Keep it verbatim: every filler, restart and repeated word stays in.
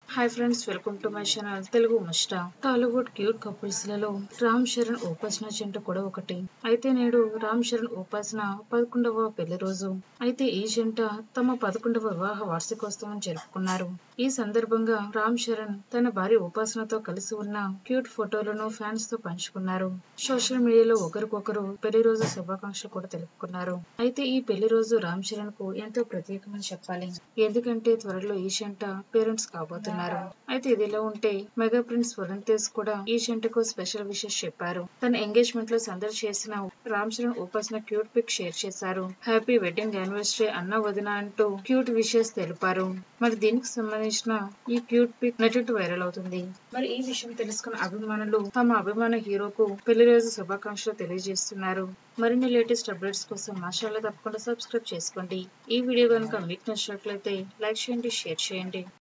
Hi friends, welcome to my channel Telugu ముష్ట. Tollywood cute couples లలో రామ్ చరణ్ ఉపాసన జంట కూడా ఒకటి. అయితే నేడు రామ్ చరణ్ ఉపాసన పదకొండవ పెళ్లి రోజు. అయితే ఈ జంట తమ పదకొండవ వివాహ వార్షికోత్సవం జరుపుకున్నారు. ఈ సందర్భంగా రామ్ చరణ్ తన భార్య ఉపాసనతో కలిసి ఉన్న క్యూట్ ఫోటోలను ఫ్యాన్స్ తో పంచుకున్నారు. సోషల్ మీడియాలో ఒకరికొకరు పెళ్లి రోజు శుభాకాంక్షలు కూడా తెలుపుకున్నారు. అయితే ఈ పెళ్లి రోజు రామ్ చరణ్ కు ఎంతో ప్రత్యేకమని చెప్పాలి. ఎందుకంటే త్వరలో ఈ జంట పేరెంట్స్ కాబోతున్నారు. అయితే ఇదిలా ఉంటే మెగా ప్రిన్స్ వరుణ్ తేజ్ కూడా ఈ జంటకు స్పెషల్ విషెస్ చెప్పారు. తన ఎంగేజ్మెంట్ లో సందడి చేసిన Ram Charan Upasana cute pic share చేశారు. హ్యాపీ వెడ్డింగ్ యానివర్సరీ అన్న వదిన అంటూ క్యూట్ విషెస్ తెలిపారు. మరి దీనికి సంబంధించిన ఈ క్యూట్ పిక్ నెట్ వైరల్ అవుతుంది. మరి ఈ విషయం తెలుసుకున్న అభిమానులు తమ అభిమాన హీరోకు పెళ్లి రోజు శుభాకాంక్షలు తెలియజేస్తున్నారు. మరిన్ని లేటెస్ట్ అప్డేట్స్ కోసం మా ఛానల్ తప్పకుండా సబ్స్క్రైబ్ చేసుకోండి. ఈ వీడియో కనుక మీకు నచ్చినట్లయితే లైక్ చేయండి, షేర్ చేయండి.